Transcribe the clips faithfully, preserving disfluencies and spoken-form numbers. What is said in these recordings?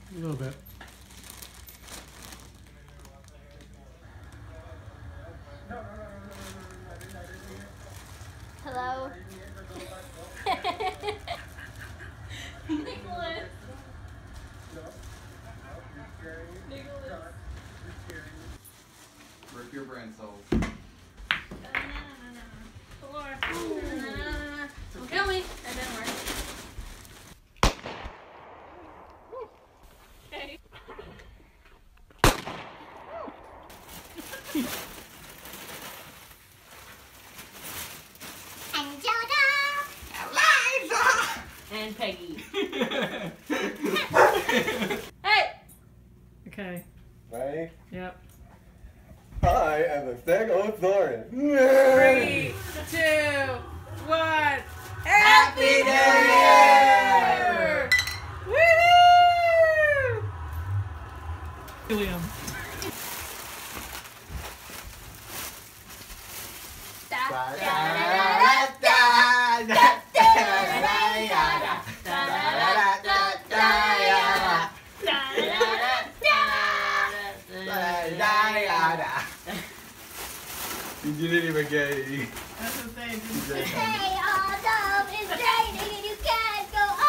A little bit. Hello? Nicholas. Nicholas. Rip your brain cells. Don't kill me. That didn't work. Okay. Angelica! Eliza! And Peggy. Hey! Okay. Ready? Yep. I am the Stegosaurus. Three, two, one. Happy New Year! Woo! William. Da, Da, da, da, da, da, da, da, da, da, da, da, da, da, da. You didn't even get it. That's the thing. Hey, all love is draining and you can't go on.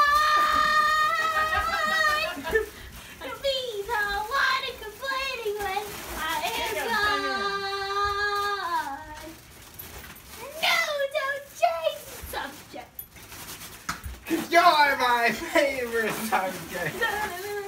The bees all whining, complaining when my hair's gone. No, don't change the subject. You're my favorite subject.